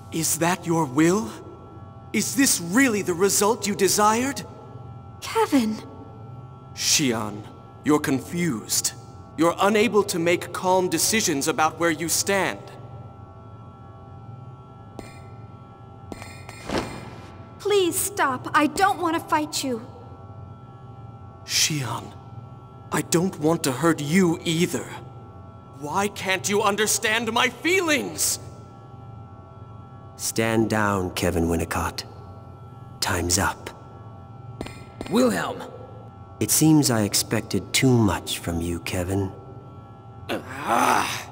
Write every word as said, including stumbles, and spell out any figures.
Is that your will? Is this really the result you desired? Kevin! Shion, you're confused. You're unable to make calm decisions about where you stand. Please stop. I don't want to fight you. Shion, I don't want to hurt you either. Why can't you understand my feelings? Stand down, Kevin Winnicott. Time's up. Wilhelm! It seems I expected too much from you, Kevin. Ah!